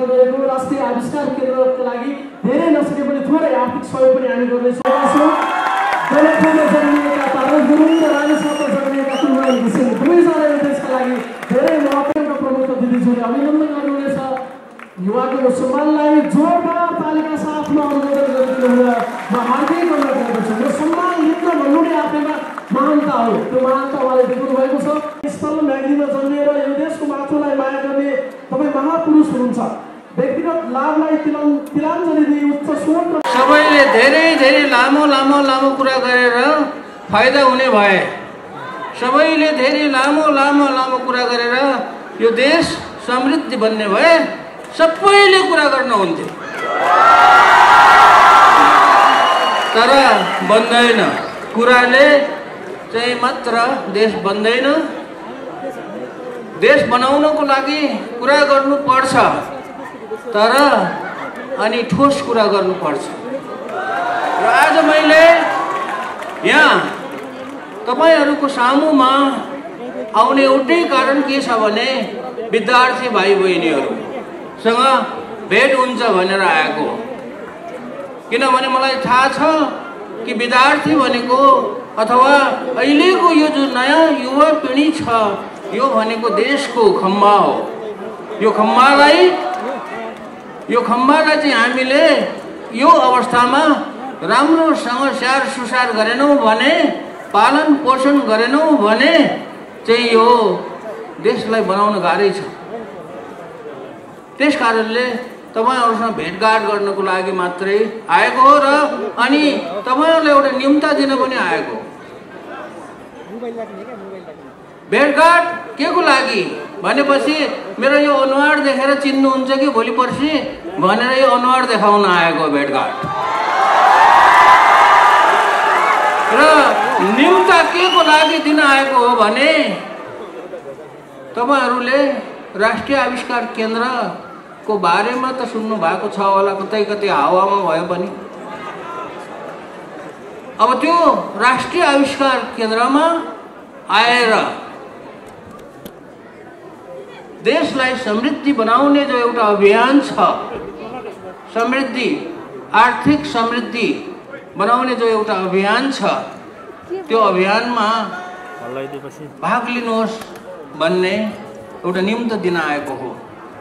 गरेको राष्ट्रिय आविष्कार केन्द्रका लागि धेरै नसके पनि थोरै आर्थिक सहयोग पनि हामी गर्ने छौँ। जनकपुरमा जन्मिएका तारक गुरुङ र रामेछापमा जन्मिएका कुलमान घिसिङ दुवैजनाले त्यसका लागि धेरै महत्त्वपूर्ण प्रमुख दिदीज्यूले अभिनन्दन गर्नुहुनेछ। युवाको सम्मानलाई जोरदार तालिका साथमा अनुमोदन गरिदिनु म हार्दिक अनुरोध गर्दछु। यो सम्मान लिन भन्नु नै आफैमा महानता हो। त्यो महानता उहाँले देख्नु भएको छ। स्थल म्याग्दीमा जन्मिएर यो देशको मातृलाई माया गर्ने तपाईँ महापुरुष हुनुहुन्छ। व्यक्तिगत लाभलाई तिलाञ्जली दिई उच्च स्वर सबैले धेरै धेरै लामो कुरा गरेर फाइदा हुने भए, सबैले धेरै लामो कुरा गरेर यो देश समृद्धि बन्ने भए सबैले कुरा गर्न हुन्थ्यो। तर बन्दैन, कुराले चाहिँ मात्र देश बन्दैन। देश बनाउनको लागि कुरा गर्नु पर्छ, तर अनि ठोस कुरा गर्नु पर्छ। र आज मैले यहाँ तपाईहरुको सामुमा आउने एउटै कारण के छ भने विद्यार्थी भाइ बहिनीहरुसँग भेट हुन्छ भनेर आएको। किनभने मलाई थाहा छ कि विद्यार्थी भनेको अथवा अहिलेको यो जो नयाँ युवा पिढी छ यो भनेको देशको खम्बा हो। यो खम्बालाई चाहिँ हामीले यो अवस्थामा राम्रोसँग स्याहार सुसार गरेनौं भने, पालन पोषण गरेनौं भने चाहिँ यो देशलाई बनाउन गाह्रै छ। त्यसकारणले तपाईहरुसँग भेटघाट गर्नको लागि मात्रै आएको हो र अनि तपाईहरुलाई एउटा निम्ता दिन पनि आएको। भेटघाट केको लागि भनेपछि मेरो यो अनुहार देखेर चिन्नुहुन्छ कि भोलि पर्सि भनेर यो अनुहार देखाउन आएको भेटघाट। र निम्ता केको लागि दिन आएको हो भने तपाईहरुले राष्ट्रिय आविष्कार केन्द्रको बारेमा त सुन्नु भएको छ होला, कतै हावामा भयो पनि। अब त्यो राष्ट्रिय आविष्कार केन्द्रमा आएर देशलाई समृद्धि बनाउने जो एउटा अभियान छ, समृद्धि आर्थिक समृद्धि बनाउने जो एउटा अभियान छ, त्यो अभियानमा भाग लिनुहोस् भन्ने एउटा निम्ता दिन आएको हो।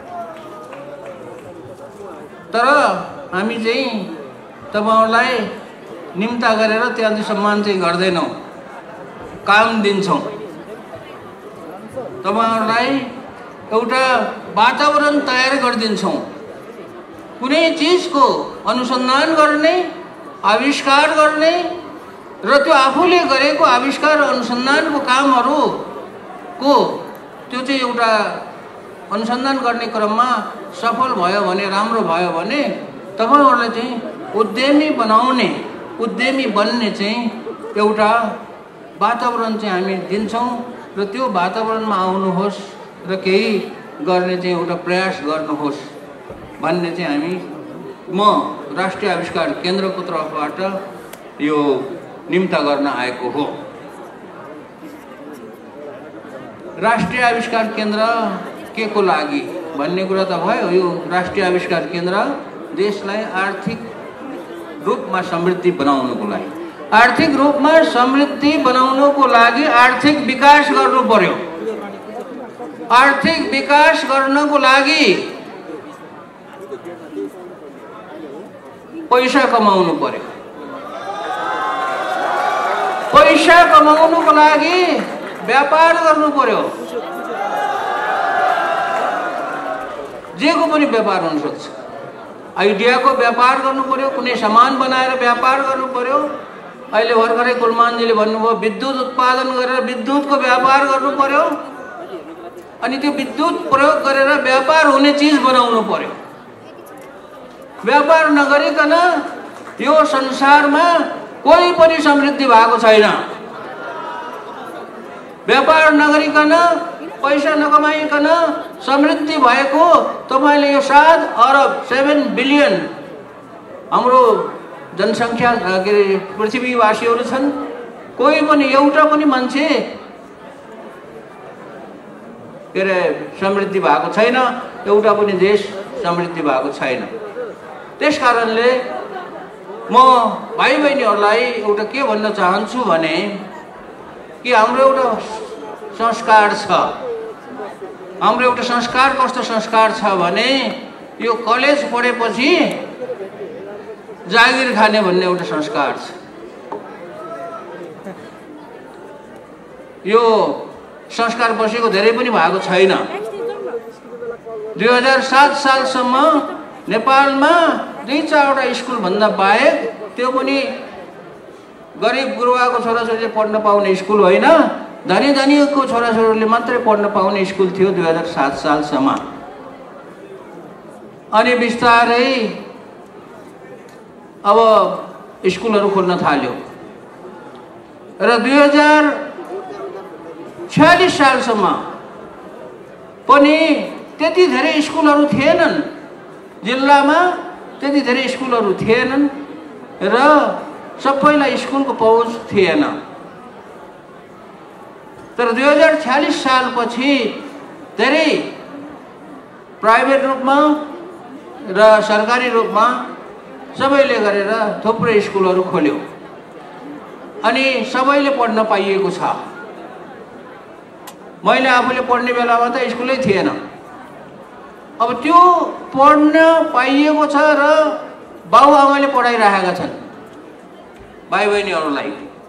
तर हामी चाहिँ तपाईहरुलाई निम्ता गरेर त्यहाँ सम्मान चाहिँ गर्दैनौं, काम दिन्छौं। तपाईहरुलाई एउटा वातावरण तयार गरिदिन्छौं। कुनै चीजको अनुसन्धान गर्ने, आविष्कार गर्ने र त्यो आफूले गरेको आविष्कार अनुसन्धानको कामहरुको त्यो चाहिँ एउटा अनुसन्धान गर्ने क्रममा सफल भयो भने, राम्रो भयो भने तपाईहरुलाई चाहिँ उद्यमी बनाउने, उद्यमी बन्ने चाहिँ एउटा वातावरण चाहिँ हामी दिन्छौं र त्यो वातावरणमा आउनुहोस् र केही गर्ने चाहिँ एउटा प्रयास गर्नुहोस् भन्ने चाहिँ हामी म राष्ट्रिय आविष्कार केन्द्रको तर्फबाट यो निम्ता गर्न आएको हो। राष्ट्रिय आविष्कार केन्द्र के को लागि भन्ने कुरा त भयो। यो राष्ट्रिय आविष्कार केन्द्र देशलाई आर्थिक रूपमा समृद्धि बनाउनको लागि, आर्थिक रूपमा समृद्धि बनाउनको लागि आर्थिक विकास गर्नु पर्यो। आर्थिक विकास गर्नको लागि पैसा कमाउनु पर्यो। पैसा कमाउनुको लागि व्यापार गर्नु पर्यो। जेको पनि व्यापार हुन सक्छ। आइडियाको व्यापार गर्नु पर्यो, कुनै सामान बनाएर व्यापार गर्नु पर्यो। अहिले भर्खरै कुलमानजीले भन्नुभयो विद्युत उत्पादन गरेर विद्युतको व्यापार गर्नु पर्यो। अनि त्यो विद्युत प्रयोग गरेर व्यापार हुने चीज बनाउनु पर्यो। व्यापार नगरिकन यो संसारमा कोही पनि समृद्धि भएको छैन। व्यापार नगरिकन, पैसा नकमाइकन समृद्धि भएको तपाईले यो 7 अरब 7 बिलियन हाम्रो जनसंख्या पृथ्वीवासीहरू छन्। कोही पनि एउटा पनि मान्छे समृद्धि भएको छैन, एउटा पनि देश समृद्धि भएको छैन। त्यस कारणले म भाइ बहिनीहरूलाई एउटा के भन्न चाहन्छु भने कि हाम्रो एउटा संस्कार छ। हाम्रो एउटा संस्कार कस्तो संस्कार छ भने यो कलेज पढेपछि जागिर खाने भन्ने एउटा संस्कार छ। यो संस्कार बसेको धेरै पनि भएको छैन। 2007 सालसम्म नेपालमा 2-4वटा स्कुल भन्दा बाहेक, त्यो पनि गरिब गुरुवाको छोराछोरीले पढ्न पाउने स्कुल होइन, धनी धनीको छोराछोरीले मात्रै पढ्न पाउने स्कुल थियो 2007 सालसम्म। अनि बिस्तारै अब स्कुलहरू खोल्न थाल्यो र 2046 सालसम्म पनि त्यति धेरै स्कुलहरू थिएनन्। जिल्लामा त्यति धेरै स्कुलहरू थिएनन् र सबैलाई स्कुलको पहुँच थिएन। तर 2046 सालपछि धेरै प्राइभेट रूपमा र सरकारी रूपमा सबैले गरेर थुप्रै स्कुलहरू खोल्यो अनि सबैले पढ्न पाइएको छ। मैले आफूले पढ्ने बेलामा त स्कुलै थिएन। अब त्यो पढ्न पाइएको छ र बाबुआमाले पढाइरहेका छन् भाइ बहिनीहरूलाई।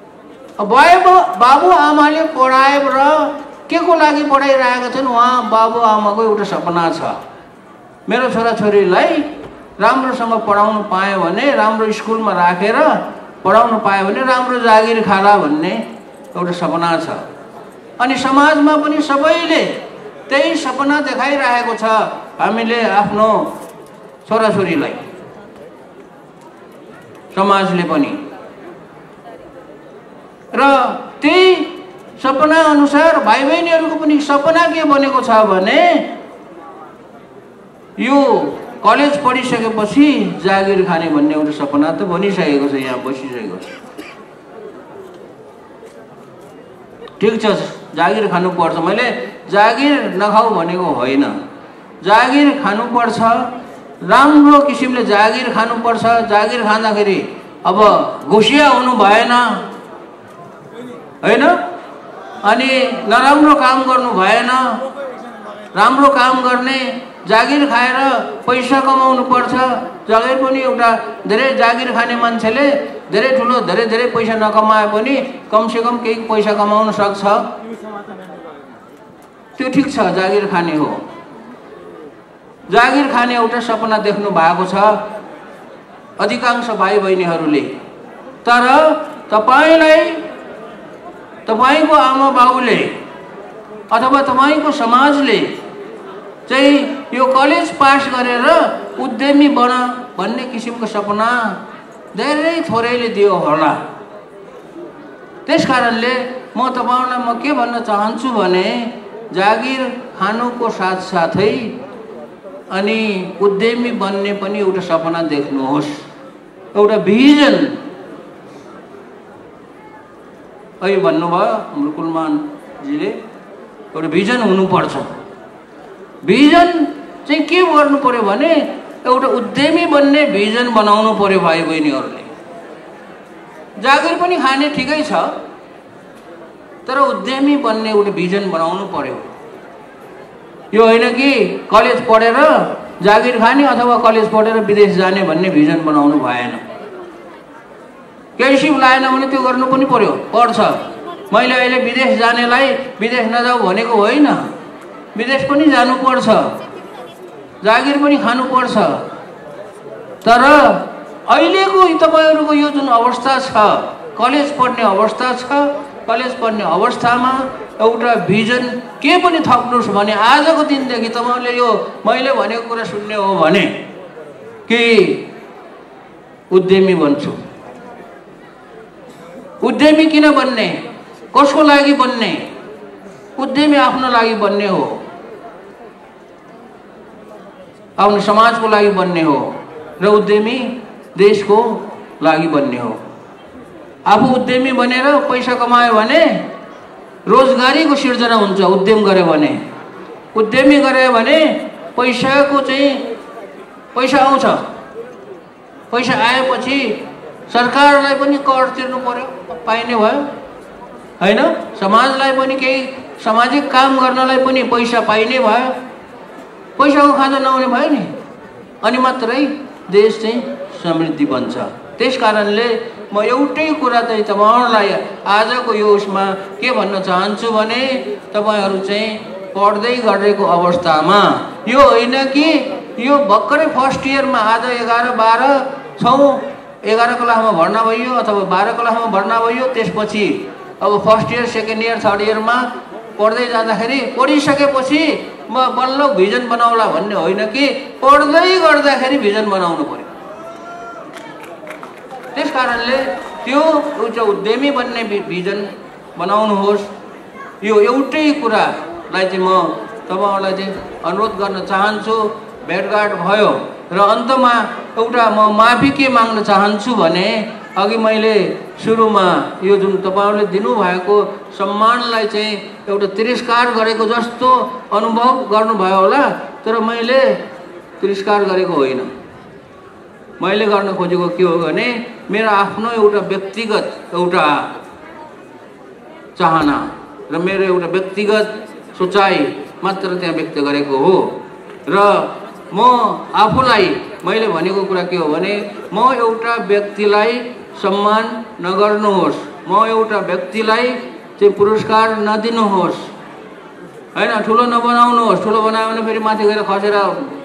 बाबुआमाले पढाएर के को लागि पढाइरहेका छन्? उहाँ बाबुआमाको एउटा सपना छ, मेरो छोराछोरीलाई राम्रोसँग पढाउनु पाएँ भने, राम्रो स्कुलमा राखेर पढाउनु पाएँ भने राम्रो जागिर खाला भन्ने एउटा सपना छ। अनि समाजमा पनि सबैले त्यही सपना देखाइरहेको छ हामीले आफ्नो छोराछोरीलाई, समाजले पनि। र त्यही सपना अनुसार भाइ बहिनीहरूको पनि सपना के बनेको छ भने यो कलेज पढिसकेपछि जागिर खाने भन्ने एउटा सपना त बनिसकेको छ, यहाँ बसिसकेको छ। ठिक छ, जागिर खानुपर्छ। मैले जागिर नखाऊ भनेको होइन, जागिर खानुपर्छ, राम्रो किसिमले जागिर खानुपर्छ। जागिर खाँदाखेरि अब घुसिया हुनु भएन होइन, अनि नराम्रो काम गर्नु भएन। राम्रो काम गर्ने, जागिर खाएर पैसा कमाउनु पर्छ। जागिर पनि एउटा धेरै जागिर खाने मान्छेले धेरै ठुलो धेरै पैसा नकमाए पनि कमसेकम केही पैसा कमाउन सक्छ। त्यो ठिक छ, जागिर खाने हो। जागिर खाने एउटा सपना देख्नु भएको छ अधिकांश भाइ बहिनीहरूले। तर तपाईलाई तपाईको आमा बाउले अथवा तपाईको समाजले चाहिँ यो कलेज पास गरेर उद्यमी बन भन्ने किसिमको सपना धेरै थोरैले दियो होला। त्यसकारणले म तपाईलाई म के भन्न चाहन्छु भने जागिर खानुको साथसाथै अनि उद्यमी बन्ने पनि एउटा सपना देख्नुहोस्, एउटा भिजन। अहिले भन्नुभयो हाम्रो कुलमानजीले, एउटा भिजन हुनुपर्छ। भिजन चाहिँ के गर्नु पर्यो भने एउटा उद्यमी बन्ने भिजन बनाउनु पर्यो भाइ बहिनीहरूले। जागिर पनि खाने ठिकै छ, तर उद्यमी बन्ने एउटा भिजन बनाउनु पर्यो। यो होइन कि कलेज पढेर जागिर खाने अथवा कलेज पढेर विदेश जाने भन्ने भिजन बनाउनु भएन। केही सिप लाएन भने त्यो गर्नु पनि पर्यो, पर्छ। मैले अहिले विदेश जानेलाई विदेश नजाऊ भनेको होइन, विदेश पनि जानुपर्छ, जागिर पनि खानुपर्छ। तर अहिलेको तपाईहरुको यो जुन अवस्था छ, कलेज पढ्ने अवस्था छ, कलेज पढ्ने अवस्थामा एउटा भिजन के पनि थप्नुस् भने आजको दिनदेखि तपाईहरुले यो मैले भनेको कुरा सुन्ने हो भने कि उद्यमी बन्छु। उद्यमी किन बन्ने, कसको लागि बन्ने? उद्यमी आफ्नो लागि बन्ने हो, आफ्नो समाजको लागि बन्ने हो र उद्यमी देशको लागि बन्ने हो। आफू उद्यमी बनेर पैसा कमायो भने रोजगारीको सिर्जना हुन्छ। उद्यम गरे भने, उद्यमी गरे भने पैसाको चाहिँ पैसा आउँछ, पैसा आएपछि सरकारलाई पनि कर तिर्नु पर्यो, पाइने भयो हैन? समाजलाई पनि केही सामाजिक काम गर्नलाई पनि पैसा पाइने भयो, पैसाको खाजा नहुने भयो नि, अनि मात्रै देश चाहिँ समृद्धि बन्छ। त्यसकारणले म एउटै कुरा चाहिँ तपाईहरुलाई आजको यो उसमा के भन्न चाहन्छु भने तपाईहरु चाहिँ पढ्दै गरेको अवस्थामा यो होइन कि यो भर्खरै फर्स्ट इयरमा आज 11-12 छौं, 11 क्लासमा भर्ना भयो अथवा 12 क्लासमा भर्ना भयो, त्यसपछि अब first year, second year, third इयरमा पढ्दै जाँदाखेरि पढिसकेपछि म बल्ल भिजन बनाउला भन्ने होइन कि पढ्दै गर्दाखेरि भिजन बनाउनु पर्यो। त्यसकारणले त्यो एउटा उद्यमी बन्ने भिजन बनाउनुहोस्। यो एउटै कुरालाई चाहिँ म तपाईहरुलाई चाहिँ अनुरोध गर्न चाहन्छु। भेटघाट भयो र अन्तमा एउटा म माफी के माग्न चाहन्छु भने अघि मैले सुरुमा यो जुन तपाईहरुले दिनुभएको सम्मानलाई चाहिँ एउटा तिरस्कार गरेको जस्तो अनुभव गर्नुभयो होला, तर मैले तिरस्कार गरेको होइन। मैले गर्न खोजेको के हो भने मेरो आफ्नो एउटा व्यक्तिगत एउटा चाहना र मेरो एउटा व्यक्तिगत सोचाइ मात्र त्यहाँ व्यक्त गरेको हो। र म आफूलाई मैले भनेको कुरा के हो भने म एउटा व्यक्तिलाई सम्मान नगर्नुहोस्, म एउटा व्यक्तिलाई चाहिँ पुरस्कार नदिनुहोस् हैन, ठुलो नबनाउनुहोस्। ठुलो बनायो भने फेरि माथि गएर खसेर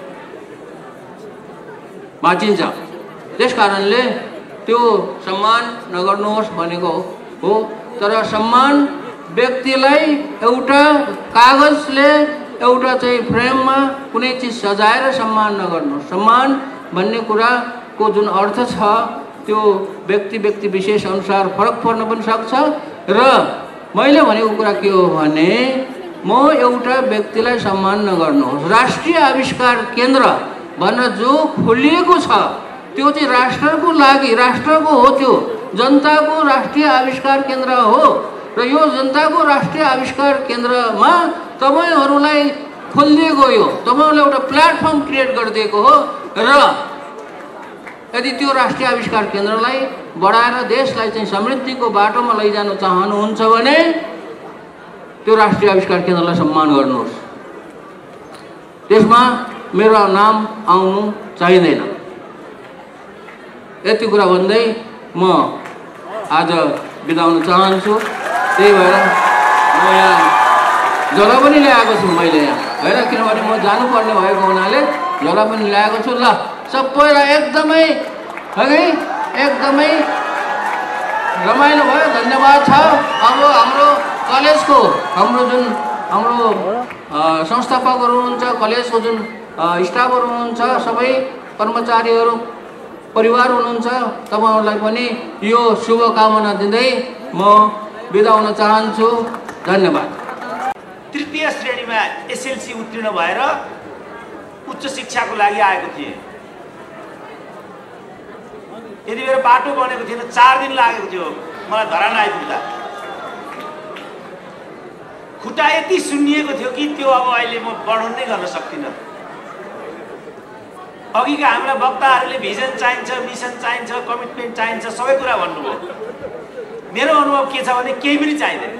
बाँचिन्छ। त्यसकारणले त्यो सम्मान नगर्नुहोस् भनेको हो। तर सम्मान व्यक्तिलाई एउटा कागजले एउटा चाहिँ फ्रेममा कुनै चिज सजाएर सम्मान नगर्नुहोस्। सम्मान भन्ने कुराको जुन अर्थ छ त्यो व्यक्ति विशेष अनुसार फरक पर्न पनि सक्छ। र मैले भनेको कुरा के हो भने म एउटा व्यक्तिलाई सम्मान नगर्नुहोस्। राष्ट्रिय आविष्कार केन्द्र भनेर जो खोलिएको छ त्यो चाहिँ राष्ट्रको लागि, राष्ट्रको हो, त्यो जनताको राष्ट्रिय आविष्कार केन्द्र हो। र यो जनताको राष्ट्रिय आविष्कार केन्द्रमा तपाईहरुलाई खोलिदिएको, यो तपाईहरुले एउटा प्लेटफर्म क्रिएट गरिदिएको हो। र यदि त्यो राष्ट्रिय आविष्कार केन्द्रलाई बढाएर देशलाई चाहिँ समृद्धिको बाटोमा लैजान चाहनुहुन्छ भने त्यो राष्ट्रिय आविष्कार केन्द्रलाई सम्मान गर्नुहोस्। त्यसमा मेरो नाम आउनु चाहिँदैन। यति कुरा भन्दै म आज बिदा हुन चाहन्छु। त्यही भएर म यहाँ झोला पनि ल्याएको छु मैले यहाँ हैन, किनभने म जानुपर्ने भएको हुनाले झोला पनि ल्याएको छु। ल सबैलाई एकदमै एकदमै रमाइलो भयो, धन्यवाद छ। अब हाम्रो कलेजको हाम्रो जुन हाम्रो संस्थापकहरू हुनुहुन्छ, कलेजको जुन स्टाफहरू हुनुहुन्छ, सबै कर्मचारीहरू परिवार हुनुहुन्छ, तपाईहरुलाई पनि यो शुभकामना दिँदै म बिदा हुन चाहन्छु। धन्यवाद। तृतीय श्रेणीमा एसएलसी उत्तीर्ण भएर उच्च शिक्षाको लागि आएको थिएँ। यति बेला बाटो बनेको थिएन, 4 दिन लागेको थियो मलाई धरान आइपुग्दा। खुट्टा यति सुन्निएको थियो कि त्यो अब अहिले म वर्णन नै गर्न सक्दिनँ। अघिका हाम्रा वक्ताहरूले भिजन चाहिन्छ, मिसन चाहिन्छ, कमिटमेन्ट चाहिन्छ, सबै कुरा भन्नुभयो। मेरो अनुभव के छ भने केही पनि चाहिँदैन।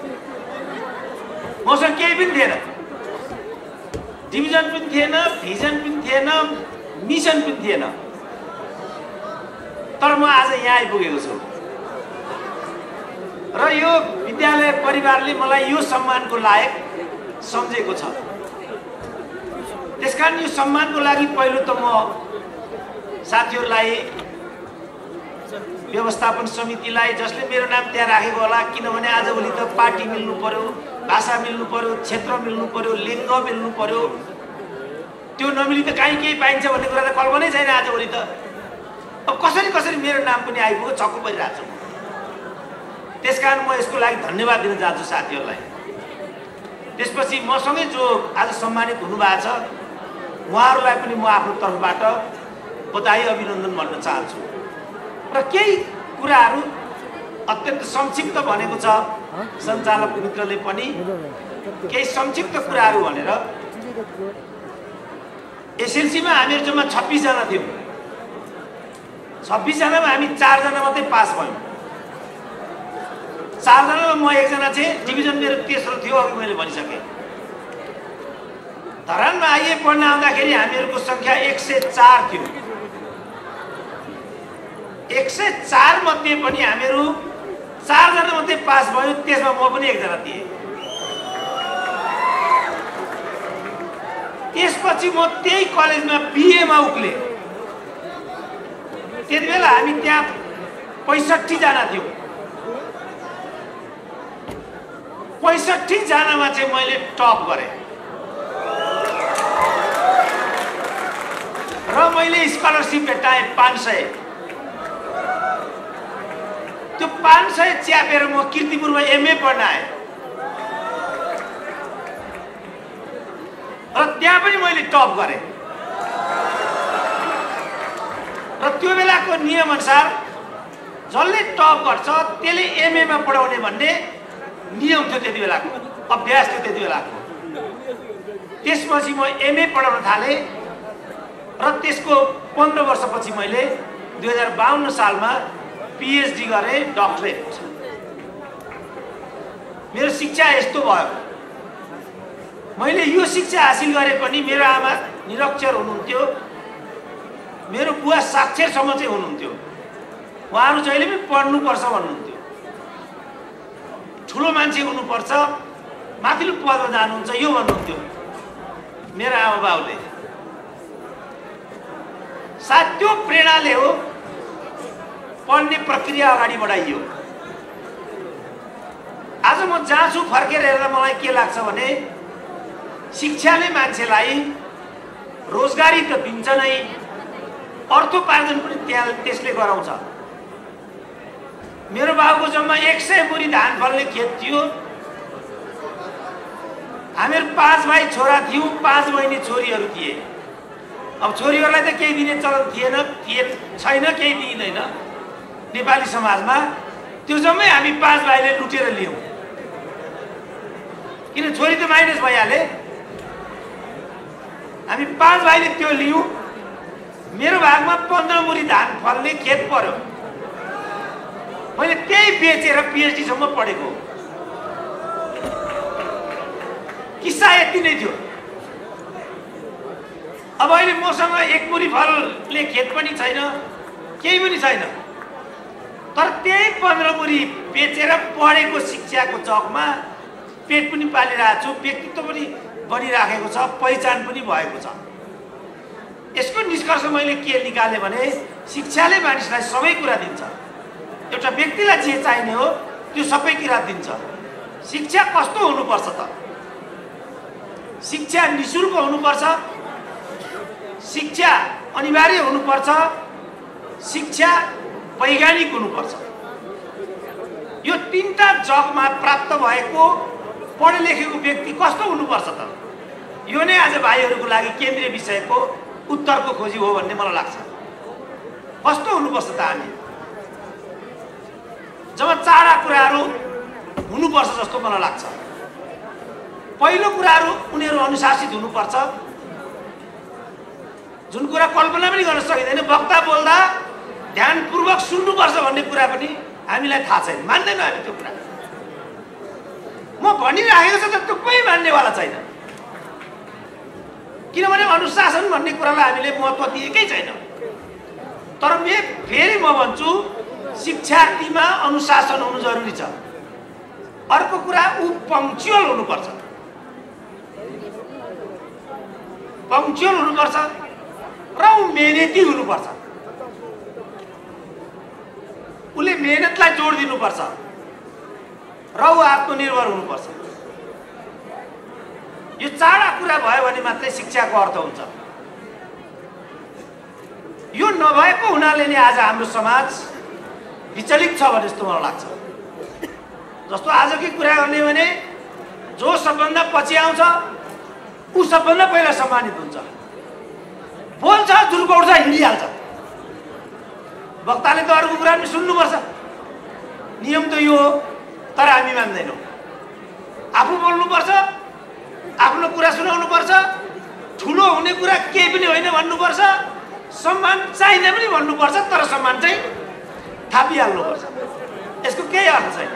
मसँग केही पनि थिएन, डिभिजन पनि थिएन, भिजन पनि थिएन, मिसन पनि थिएन। तर म आज यहाँ आइपुगेको छु र यो विद्यालय परिवारले मलाई यो सम्मानको लायक सम्झेको छ। त्यसकारण यो सम्मानको लागि पहिलो त म साथीहरूलाई, व्यवस्थापन समितिलाई, जसले मेरो नाम त्यहाँ राखेको होला, किनभने आजभोलि त पार्टी मिल्नु पर्यो, भाषा मिल्नु पर्यो, क्षेत्र मिल्नु पर्यो, लिङ्ग मिल्नु पर्यो। त्यो नमिली त कहीँ केही पाइन्छ भन्ने कुरा त कल्पनै छैन आजभोलि त। अब कसरी मेरो नाम पनि आइपुग्यो, छक्क परिरहेको छु। त्यसकारण म यसको लागि धन्यवाद दिन चाहन्छु साथीहरूलाई। त्यसपछि मसँगै जो आज सम्मानित हुनुभएको छ उहाँहरूलाई पनि म आफ्नो तर्फबाट बधाई अभिनन्दन भन्न चाहन्छु। र केही कुराहरू अत्यन्त संक्षिप्त भनेको छ सञ्चालक मित्रले पनि, केही संक्षिप्त कुराहरू भनेर एसएलसीमा हामीहरू जम्मा 26 जना थियौँ। 26 जनामा हामी 4 जना मात्रै पास भयौँ। 4 जनामा म एकजना थिएँ, डिभिजन मेरो तेस्रो थियो, अघि मैले भनिसकेँ। धरानमा आइए पढ्न आउँदाखेरि हामीहरूको सङ्ख्या 104 थियो। 104 मध्ये पनि हामीहरू 4 जना मात्रै पास भयो, त्यसमा म पनि एकजना थिएँ। त्यसपछि म त्यही कलेजमा बिएमा उक्ले। त्यति बेला हामी त्यहाँ 65 जना थियौँ। 65 जनामा चाहिँ मैले टप गरेँ र मैले स्कलरसिप भेटाएँ 500। त्यो 500 च्यापेर म कीर्तिपुरमा एमए पढ्न आएँ र त्यहाँ पनि मैले टप गरेँ। र त्यो बेलाको नियम अनुसार जसले टप गर्छ त्यसले एमएमा पढाउने भन्ने नियम थियो त्यति बेलाको, अभ्यास थियो त्यति बेलाको। त्यसपछि म एमए पढाउन थालेँ र त्यसको 15 वर्षपछि मैले 2052 सालमा पिएचडी गरेँ, डक्टरेट। मेरो शिक्षा यस्तो भयो। मैले यो शिक्षा हासिल गरे पनि मेरो आमा निरक्षर हुनुहुन्थ्यो, मेरो बुवा साक्षरसम्म चाहिँ हुनुहुन्थ्यो। उहाँहरू जहिले पनि पढ्नुपर्छ भन्नुहुन्थ्यो, ठुलो मान्छे हुनुपर्छ, माथिल्लो पदमा जानुहुन्छ, यो भन्नुहुन्थ्यो मेरो आमा बाउले। सायद त्यो प्रेरणाले हो पढ्ने प्रक्रिया अगाडि बढाइयो। आज म जहाँ छु फर्केर हेर्दा मलाई के लाग्छ भने शिक्षाले मान्छेलाई रोजगारी त दिन्छ नै, अर्थोपार्जन पनि त्यसले गराउँछ। मेरो बाबुको जम्मा 100 बोरी धान फल्ने खेत थियो। हामीहरू 5 भाइ छोरा थियौँ, 5 बहिनी छोरीहरू थिए। अब छोरीहरूलाई त केही दिने चलन थिएन, छैन, केही दिइँदैन नेपाली समाजमा। त्यो जम्मै हामी 5 भाइले लुटेर लियौँ, किन छोरी त माइनस भइहाले। हामी 5 भाइले त्यो लियौँ। मेरो भागमा 15 मुरी धान फल्ने खेत पर्यो। मैले त्यही बेचेर पिएचडीसम्म पढेको। किस्सा यति नै थियो। अब अहिले मसँग 1 मुरी फलले खेत पनि छैन, केही पनि छैन, तर त्यही 15 मुरी बेचेर पढेको शिक्षाको जगमा पेट पनि पालिरहेको छु, व्यक्तित्व पनि बनिराखेको छ, पहिचान पनि भएको छ। यसको निष्कर्ष मैले के निकालेँ भने शिक्षाले मानिसलाई सबै कुरा दिन्छ। एउटा व्यक्तिलाई जे चाहिने हो त्यो सबै कुरा दिन्छ। शिक्षा कस्तो हुनुपर्छ त? शिक्षा निःशुल्क हुनुपर्छ, शिक्षा अनिवार्य हुनुपर्छ, शिक्षा वैज्ञानिक हुनुपर्छ। यो 3टा जगमा प्राप्त भएको पढे लेखेको व्यक्ति कस्तो हुनुपर्छ त? यो नै आज भाइहरूको लागि केन्द्रीय विषयको उत्तरको खोजी हो भन्ने मलाई लाग्छ। कस्तो हुनुपर्छ त? हामी जब 4 कुराहरू हुनुपर्छ जस्तो मलाई लाग्छ। पहिलो कुराहरू उनीहरू अनुशासित हुनुपर्छ, जुन कुरा कल्पना पनि गर्न सकिँदैन। वक्ता बोल्दा ध्यानपूर्वक सुन्नुपर्छ भन्ने कुरा पनि हामीलाई थाहा छैन, मान्दैनौँ हामी त्यो कुरा। म भनिराखेको छ त त्यो कोही मान्नेवाला छैन, किनभने अनुशासन भन्ने कुरालाई हामीले महत्त्व दिएकै छैन। तर फेरि म भन्छु शिक्षार्थीमा अनुशासन हुनु जरुरी छ। अर्को कुरा ऊ पङ्क्चुअल हुनुपर्छ, पङ्क्चुअल हुनुपर्छ र ऊ मेहनती हुनुपर्छ। उसले मेहनतलाई जोड दिनुपर्छ र ऊ आत्मनिर्भर हुनुपर्छ। यो 4 कुरा भयो भने मात्रै शिक्षाको अर्थ हुन्छ। यो नभएको हुनाले नै आज हाम्रो समाज विचलित छ भने जस्तो मलाई लाग्छ। जस्तो आजकै कुरा गर्ने भने जो सबभन्दा पछि आउँछ ऊ सबभन्दा पहिला सम्मानित हुन्छ, बोल्छ, झुर्काउँछ, हिँडिहाल्छ। वक्ताले त अरूको कुरा पनि सुन्नुपर्छ, नियम त यो हो, तर हामी मान्दैनौँ। आफू बोल्नुपर्छ, आफ्नो कुरा सुनाउनुपर्छ, ठुलो हुने कुरा केही पनि होइन भन्नुपर्छ, सम्मान चाहिँदा पनि भन्नुपर्छ, तर सम्मान चाहिँ थापिहाल्नुपर्छ। यसको केही अर्थ छैन।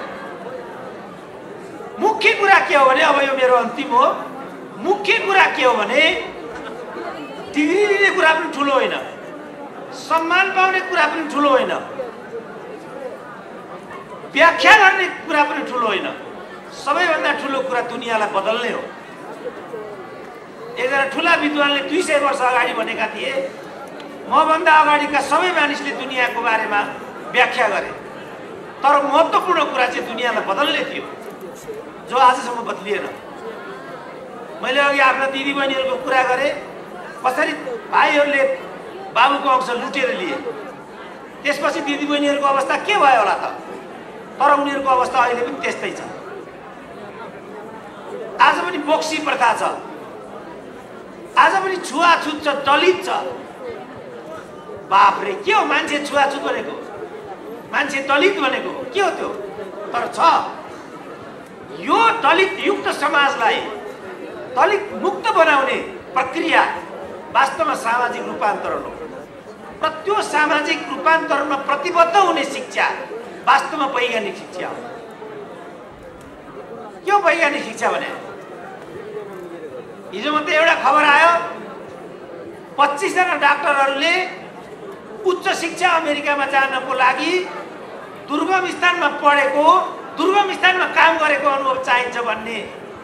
मुख्य कुरा के हो भने, अब यो मेरो अन्तिम हो, मुख्य कुरा के हो भने डिग्री लिने कुरा पनि ठुलो होइन, सम्मान पाउने कुरा पनि ठुलो होइन, व्याख्या गर्ने कुरा पनि ठुलो होइन। सबैभन्दा ठुलो कुरा दुनियाँलाई बदल्ने हो। एकजना ठुला विद्वानले 200 वर्ष अगाडि भनेका थिए, मभन्दा अगाडिका सबै मानिसले दुनियाँको बारेमा व्याख्या गरे, तर महत्त्वपूर्ण कुरा चाहिँ दुनियाँलाई बदल्ने थियो, जो आजसम्म बदलिएन। मैले अघि आफ्ना दिदीबहिनीहरूको कुरा गरेँ, कसरी भाइहरूले बाबुको अंश लुटेर लिए, त्यसपछि दिदीबहिनीहरूको अवस्था के भयो होला त? तर उनीहरूको अवस्था अहिले पनि त्यस्तै छ। आज पनि बोक्सी प्रथा छ, आज पनि छुवाछुत छ, दलित छ। बाफरे, के हो मान्छे छुवाछुत भनेको? मान्छे दलित भनेको के हो त्यो? तर छ। यो दलित युक्त समाजलाई दलित मुक्त बनाउने प्रक्रिया वास्तवमा सामाजिक रूपान्तरण हो। र त्यो सामाजिक रूपान्तरणमा प्रतिबद्ध हुने शिक्षा वास्तवमा वैज्ञानिक शिक्षा हो। के वैज्ञानिक शिक्षा भने? हिजो मात्रै एउटा खबर आयो, 25 जना डाक्टरहरूले उच्च शिक्षा अमेरिकामा जानको लागि दुर्गम स्थानमा पढेको, दुर्गम स्थानमा काम गरेको अनुभव चाहिन्छ भन्ने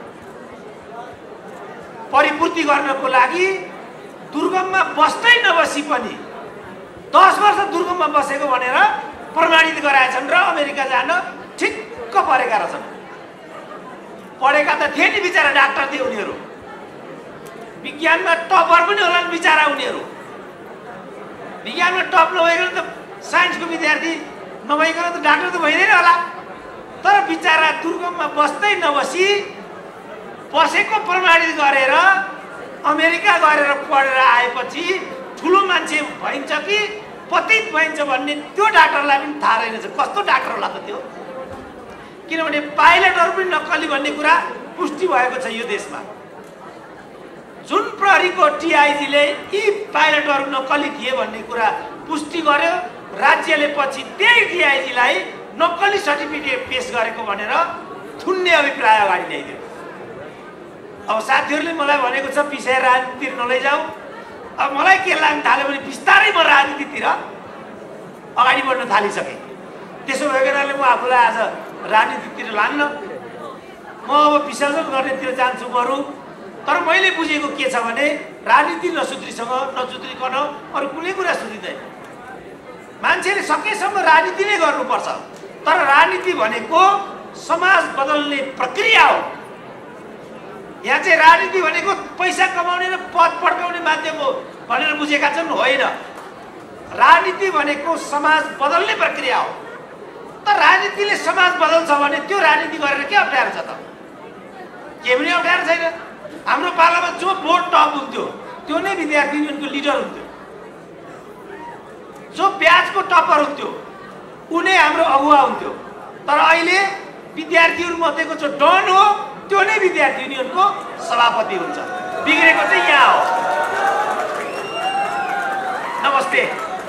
परिपूर्ति गर्नको लागि दुर्गममा बस्दै नबसी पनि 10 वर्ष दुर्गममा बसेको भनेर प्रमाणित गराएछन् र अमेरिका जान ठिक्क परेका रहेछन्। पढेका त थिए नि बिचारा, डाक्टर थिए उनीहरू, विज्ञानमा टपर पनि होला नि बिचारा उनीहरू। विज्ञानमा टप नभइकन त साइन्सको विद्यार्थी नभइकन त डाक्टर त भइँदैन होला। तर बिचारा दुर्गममा बस्दै नबसी बसेको प्रमाणित गरेर अमेरिका गएर पढेर आएपछि ठुलो मान्छे भइन्छ कि पतित भइन्छ भन्ने त्यो डाक्टरलाई पनि थाहा रहेनछ। कस्तो डाक्टर होला त त्यो? किनभने पाइलटहरू पनि नक्कली भन्ने कुरा पुष्टि भएको छ यो देशमा। जुन प्रहरीको टिआइजीले यी पाइलटहरू नक्कली थिए भन्ने कुरा पुष्टि गर्यो, राज्यले पछि त्यही टिआइजीलाई नक्कली सर्टिफिकेट पेश गरेको भनेर थुन्ने अभिप्राय अगाडि ल्याइदियो। अब साथीहरूले मलाई भनेको छ पिसाएर राजनीतितिर नलैजाऊ। अब मलाई के लाग्न थाल्यो भने बिस्तारै म राजनीतितिर अगाडि बढ्न थालिसकेँ। त्यसो भएको हुनाले म आफूलाई आज राजनीतितिर लान्न, म अब विसर्जन गर्नेतिर जान्छु बरु। तर मैले बुझेको के छ भने राजनीति नसुध्रिकन अरू कुनै कुरा सुधिँदैन। मान्छेले सकेसम्म राजनीति नै गर्नुपर्छ, तर राजनीति भनेको समाज बदल्ने प्रक्रिया हो। यहाँ चाहिँ राजनीति भनेको पैसा कमाउने र पद पड्काउने माध्यम हो भनेर बुझेका छन्, होइन। राजनीति भनेको समाज बदल्ने प्रक्रिया हो। तर राजनीतिले समाज बदल्छ भने त्यो राजनीति गरेर के अप्ठ्यारो छ त? के पनि अप्ठ्यारो छैन। हाम्रो पालामा जो बोर्ड टप हुन्थ्यो त्यो नै विद्यार्थी युनियनको लिडर हुन्थ्यो, जो ब्याचको टपर हुन्थ्यो ऊ नै हाम्रो अगुवा हुन्थ्यो। तर अहिले विद्यार्थीहरू मध्येको जो डन हो त्यो नै विद्यार्थी युनियनको सभापति हुन्छ। बिग्रेको चाहिँ यहाँ हो। नमस्ते।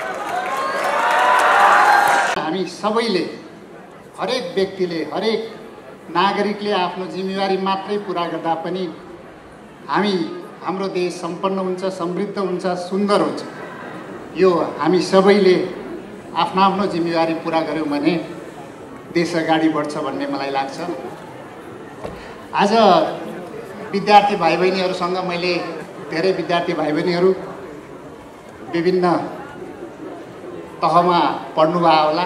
हामी सबैले, हरेक व्यक्तिले, हरेक नागरिकले आफ्नो जिम्मेवारी मात्रै पुरा गर्दा पनि हाम्रो देश सम्पन्न हुन्छ, समृद्ध हुन्छ, सुन्दर हुन्छ। यो हामी सबैले आफ्नो आफ्नो जिम्मेवारी पुरा गर्यौँ भने देश अगाडि बढ्छ भन्ने मलाई लाग्छ। आज विद्यार्थी भाइ बहिनीहरूसँग मैले धेरै विद्यार्थी भाइ बहिनीहरू विभिन्न तहमा पढ्नुभयो होला,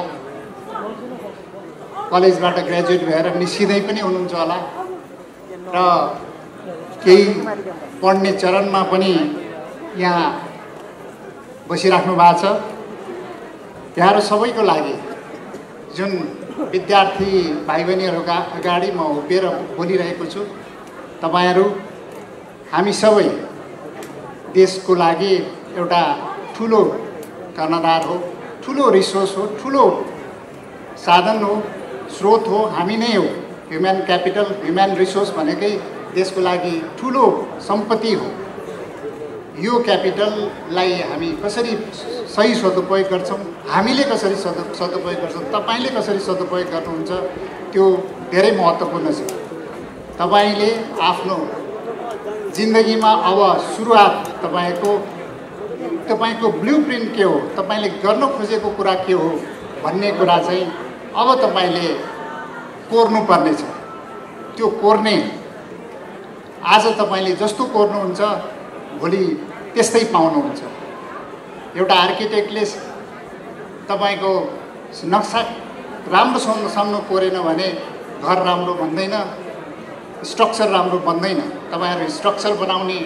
कलेजबाट ग्रेजुएट भएर निस्किँदै पनि हुनुहुन्छ होला र केही पढ्ने चरणमा पनि यहाँ बसिराख्नु भएको छ। यहाँहरू सबैको लागि, जुन विद्यार्थी भाइ बहिनीहरूका अगाडि म उभिएर बोलिरहेको छु, तपाईँहरू हामी सबै देशको लागि एउटा ठुलो कर्णधार हो, ठुलो रिसोर्स हो, ठुलो साधन हो, स्रोत हो, हामी नै हो। ह्युमन क्यापिटल, ह्युमन रिसोर्स भनेकै देशको लागि ठुलो सम्पत्ति हो। यो क्यापिटललाई हामी कसरी सही सदुपयोग गर्छौँ, हामीले कसरी सदुपयोग गर्छौँ, तपाईँले कसरी सदुपयोग गर्नुहुन्छ, त्यो धेरै महत्त्वपूर्ण छ। तपाईँले आफ्नो जिन्दगीमा अब सुरुवात तपाईँको ब्लुप्रिन्ट के हो, तपाईँले गर्न खोजेको कुरा के हो भन्ने कुरा चाहिँ अब तपाईँले कोर्नुपर्नेछ। त्यो कोर्ने आज तपाईँले जस्तो कोर्नुहुन्छ भोलि त्यस्तै पाउनुहुन्छ। एउटा आर्किटेक्टले तपाईँको नक्सा राम्रोसँग कोरेन भने घर राम्रो बन्दैन, स्ट्रक्चर राम्रो बन्दैन। तपाईँहरू स्ट्रक्चर बनाउने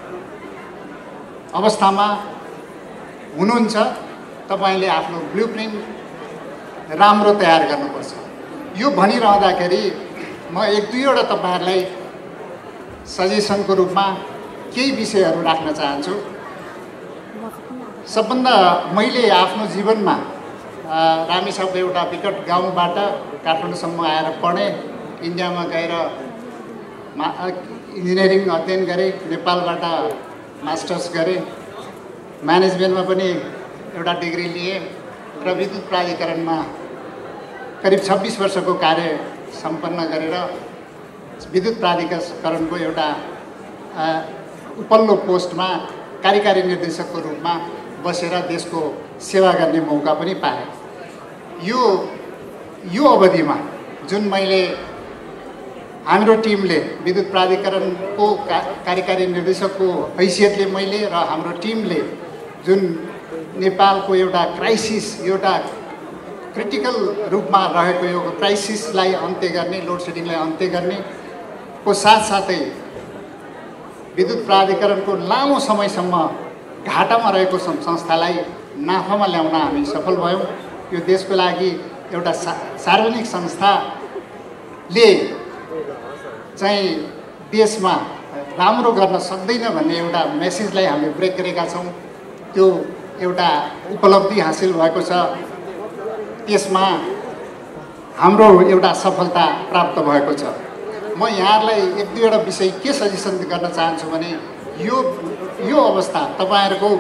अवस्थामा हुनुहुन्छ, तपाईँले आफ्नो ब्लुप्रिन्ट राम्रो तयार गर्नुपर्छ। यो भनिरहँदाखेरि म एक दुईवटा तपाईँहरूलाई सजेसनको रूपमा केही विषयहरू राख्न चाहन्छु। सबभन्दा मैले आफ्नो जीवनमा रामेछाप एउटा विकट गाउँबाट काठमाडौँसम्म आएर पढेँ, इन्डियामा गएर इन्जिनियरिङ अध्ययन गरेँ, नेपालबाट मास्टर्स गरेँ, म्यानेजमेन्टमा पनि एउटा डिग्री लिएँ र विद्युत प्राधिकरणमा करिब 26 वर्षको कार्य सम्पन्न गरेर विद्युत प्राधिकरणको एउटा उपल्लो पोस्टमा कार्यकारी निर्देशकको रूपमा बसेर देशको सेवा गर्ने मौका पनि पाएँ। यो अवधिमा जुन मैले हाम्रो टिमले विद्युत प्राधिकरणको कार्यकारी निर्देशकको हैसियतले मैले र हाम्रो टिमले जुन नेपालको एउटा क्राइसिस, एउटा क्रिटिकल रूपमा रहेको यो क्राइसिसलाई अन्त्य गर्ने, लोड सेडिङलाई अन्त्य गर्ने को साथसाथै विद्युत प्राधिकरणको लामो समयसम्म घाटामा रहेको संस्थालाई नाफामा ल्याउन हामी सफल भयौँ। यो देशको लागि एउटा सार्वजनिक संस्थाले चाहिँ देशमा राम्रो गर्न सक्दैन भन्ने एउटा मेसेजलाई हामीले ब्रेक गरेका छौँ। त्यो एउटा उपलब्धि हासिल भएको छ, त्यसमा हाम्रो एउटा सफलता प्राप्त भएको छ। म यहाँहरूलाई एक दुईवटा विषय के सजेसन गर्न चाहन्छु भने यो अवस्था तपाईँहरूको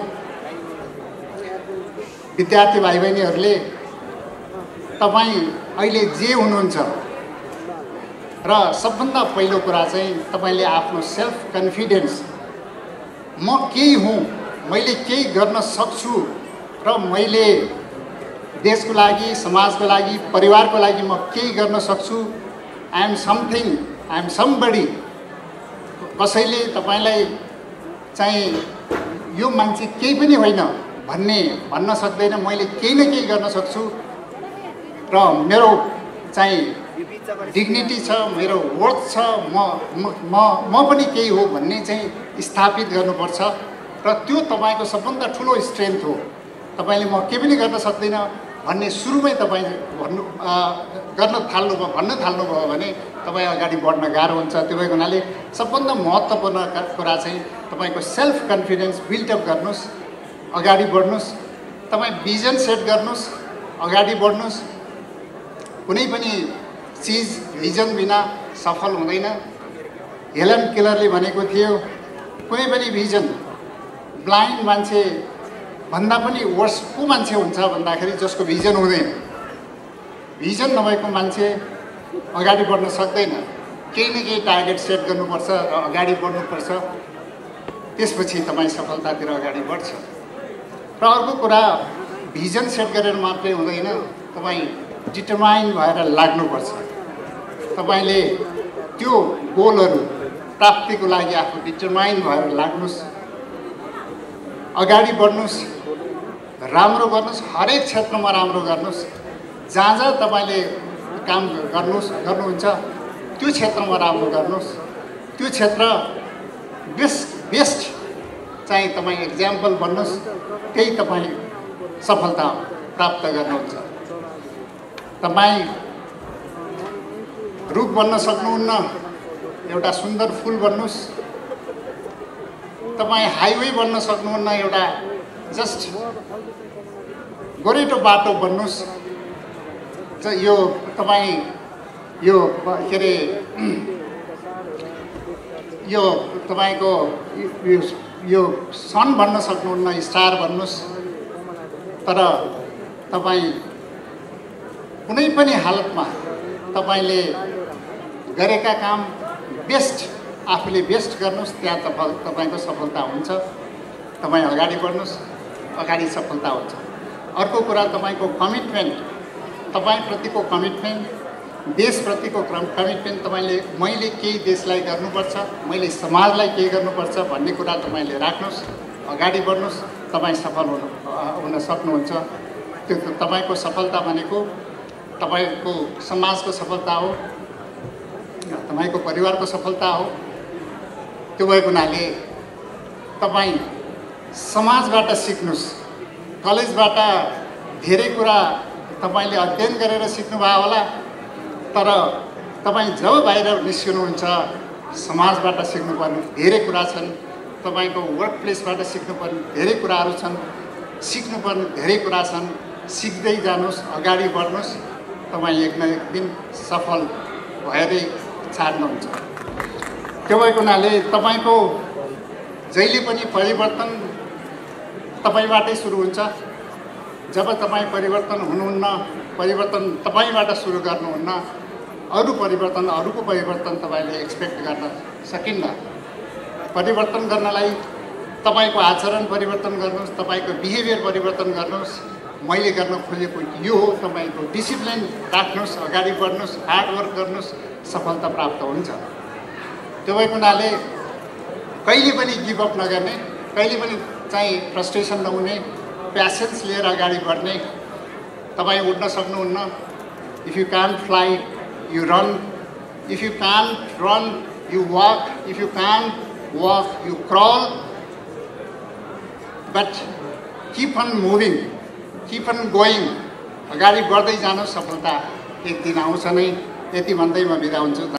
विद्यार्थी भाइ बहिनीहरूले तपाईँ अहिले जे हुनुहुन्छ र सबभन्दा पहिलो कुरा चाहिँ तपाईँले आफ्नो सेल्फ कन्फिडेन्स, म केही हुँ, मैले केही गर्न सक्छु र मैले देशको लागि, समाजको लागि, परिवारको लागि म केही गर्न सक्छु, I am something, I am somebody. कसैले तपाईँलाई चाहिँ यो मान्छे केही पनि होइन भन्न सक्दैन। मैले केही न केही गर्न सक्छु र मेरो चाहिँ डिग्निटी छ, मेरो वर्थ छ, म पनि केही हो भन्ने चाहिँ स्थापित गर्नुपर्छ र त्यो तपाईँको सबभन्दा ठुलो स्ट्रेन्थ हो। तपाईँले म केही पनि गर्न सक्दिनँ भन्ने सुरुमै तपाईँ भन्न थाल्नुभयो भने तपाईँ अगाडि बढ्न गाह्रो हुन्छ। त्यो भएको हुनाले सबभन्दा महत्त्वपूर्ण कुरा चाहिँ तपाईँको सेल्फ कन्फिडेन्स बिल्डअप गर्नुहोस्, अगाडि बढ्नुहोस्। तपाईँ भिजन सेट गर्नुहोस्, अगाडि बढ्नुहोस्। कुनै पनि चिज भिजन बिना सफल हुँदैन। हेलन केलरले भनेको थियो, कुनै पनि भिजन ब्लाइन्ड मान्छे भन्दा पनि वर्स को मान्छे हुन्छ भन्दाखेरि जसको भिजन हुँदैन। भिजन नभएको मान्छे अगाडि बढ्न सक्दैन। केही न केही टार्गेट सेट गर्नुपर्छ र अगाडि बढ्नुपर्छ, त्यसपछि तपाईँ सफलतातिर अगाडि बढ्छ। र अर्को कुरा, भिजन सेट गरेर मात्रै हुँदैन, तपाईँ डिटरमाइन भएर लाग्नुपर्छ। तपाईँले त्यो गोलहरू प्राप्तिको लागि आफू डिटरमाइन भएर लाग्नुहोस्, अगाडि बढ्नुहोस्, राम्रो गर्नुहोस्, हरेक क्षेत्रमा राम्रो गर्नुहोस्। जहाँ जहाँ तपाईँले काम गर्नुहुन्छ त्यो क्षेत्रमा राम्रो गर्नुहोस्। त्यो क्षेत्र बेस्ट चाहिँ तपाईँ एक्जाम्पल बन्नुहोस्, त्यही तपाईँ सफलता प्राप्त गर्नुहुन्छ। तपाईँ रुख बन्न सक्नुहुन्न, एउटा सुन्दर फुल बन्नुहोस्। तपाईँ हाइवे बन्न सक्नुहुन्न, एउटा जस्ट गोरेटो बाटो बन्नुहोस्। यो तपाईँ यो के अरे यो तपाईँको यो सन भन्न सक्नुहुन्न, स्टार भन्नुहोस्, तर तपाईँ कुनै पनि हालतमा तपाईँले गरेका काम बेस्ट, आफूले बेस्ट गर्नुहोस्, त्यहाँ तपाईँको सफलता हुन्छ। तपाईँ अगाडि बढ्नुहोस्, अगाडि सफलता हुन्छ। अर्को कुरा तपाईँको कमिटमेन्ट, तपाईँप्रतिको कमिटमेन्ट, देशप्रतिको कमिटमेन्ट, तपाईँले मैले केही देशलाई गर्नुपर्छ, मैले समाजलाई केही गर्नुपर्छ भन्ने कुरा तपाईँले राख्नुहोस्, अगाडि बढ्नुहोस्, तपाईँ सफल हुन सक्नुहुन्छ। त्यो तपाईँको सफलता भनेको तपाईँको समाजको सफलता हो, तपाईँको परिवारको सफलता हो। त्यो भएको हुनाले तपाईँ समाजबाट सिक्नुहोस्। कलेजबाट धेरै कुरा तपाईँले अध्ययन गरेर सिक्नुभयो होला, तर तपाईँ जब बाहिर निस्किनुहुन्छ समाजबाट सिक्नुपर्ने धेरै कुरा छन्, तपाईँको वर्क प्लेसबाट सिक्नुपर्ने धेरै कुराहरू छन्, सिक्नुपर्ने धेरै कुरा छन्। सिक्दै जानुहोस्, अगाडि बढ्नुहोस्, तपाईँ एक न एक दिन सफल भएरै छाड्नुहुन्छ। त्यो भएको हुनाले तपाईँको जहिले पनि परिवर्तन तपाईँबाटै सुरु हुन्छ। जब तपाईँ परिवर्तन हुनुहुन्न, परिवर्तन तपाईँबाट सुरु गर्नुहुन्न, अरूको परिवर्तन तपाईँले एक्सपेक्ट गर्न सकिन्न। परिवर्तन गर्नलाई तपाईँको आचरण परिवर्तन गर्नुहोस्, तपाईँको बिहेभियर परिवर्तन गर्नुहोस्। मैले गर्न खोजेको यो हो, तपाईँको डिसिप्लिन राख्नुहोस्, अगाडि बढ्नुहोस्, हार्डवर्क गर्नुहोस्, सफलता प्राप्त हुन्छ। त्यो भएको हुनाले कहिले पनि गिभअप नगर्ने, कहिले पनि चाहिँ फ्रस्ट्रेसन नहुने, प्यासेन्स लिएर अगाडि बढ्ने। तपाईँ उड्न सक्नुहुन्न, if you can't fly you run, if you can't run you walk, if you can't walk you crawl, but keep on moving, keep on going, अगाडि बढ्दै जानु, सफलता एक दिन आउँछ नै। यति भन्दै म बिदा हुन्छु।